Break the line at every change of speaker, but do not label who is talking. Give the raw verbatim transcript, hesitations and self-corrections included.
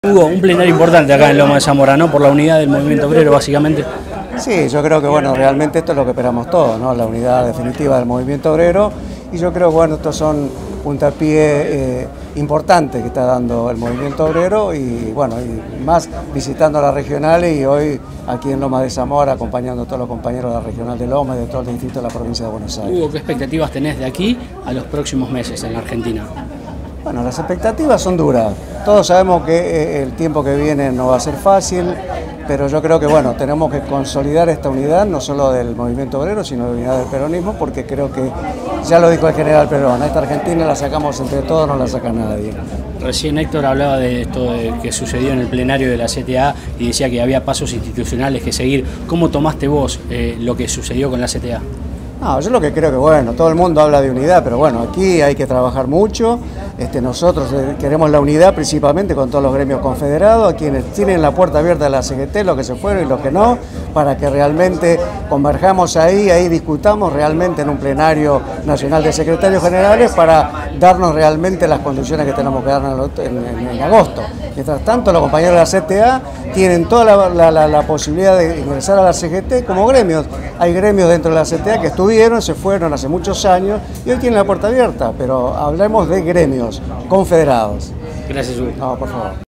Hugo, un plenario importante acá en Loma de Zamora, ¿no? Por la unidad del movimiento obrero, básicamente.
Sí, yo creo que bueno, realmente esto es lo que esperamos todos, ¿no? La unidad definitiva del movimiento obrero, y yo creo que bueno, estos son puntapié eh, importantes que está dando el movimiento obrero, y bueno, y más visitando las regionales y hoy aquí en Loma de Zamora acompañando a todos los compañeros de la regional de Loma y de todo el distrito de la provincia de Buenos Aires.
Hugo, ¿qué expectativas tenés de aquí a los próximos meses en la Argentina?
Bueno, las expectativas son duras. Todos sabemos que el tiempo que viene no va a ser fácil, pero yo creo que bueno, tenemos que consolidar esta unidad, no solo del movimiento obrero, sino de la unidad del peronismo, porque creo que, ya lo dijo el general Perón, a esta Argentina la sacamos entre todos, no la saca nadie.
Recién Héctor hablaba de esto de que sucedió en el plenario de la C T A y decía que había pasos institucionales que seguir. ¿Cómo tomaste vos eh, lo que sucedió con la C T A?
No, yo lo que creo que bueno, todo el mundo habla de unidad, pero bueno, aquí hay que trabajar mucho. Este, nosotros queremos la unidad principalmente con todos los gremios confederados, a quienes tienen la puerta abierta de la C G T, los que se fueron y los que no, para que realmente converjamos ahí, ahí discutamos realmente en un plenario nacional de secretarios generales para darnos realmente las condiciones que tenemos que darnos en, en, en agosto. Mientras tanto, los compañeros de la C T A tienen toda la, la, la, la posibilidad de ingresar a la C G T como gremios. Hay gremios dentro de la C T A que estuvieron, se fueron hace muchos años y hoy tienen la puerta abierta, pero hablemos de gremios confederados.
Gracias, Hugo.
No, por favor.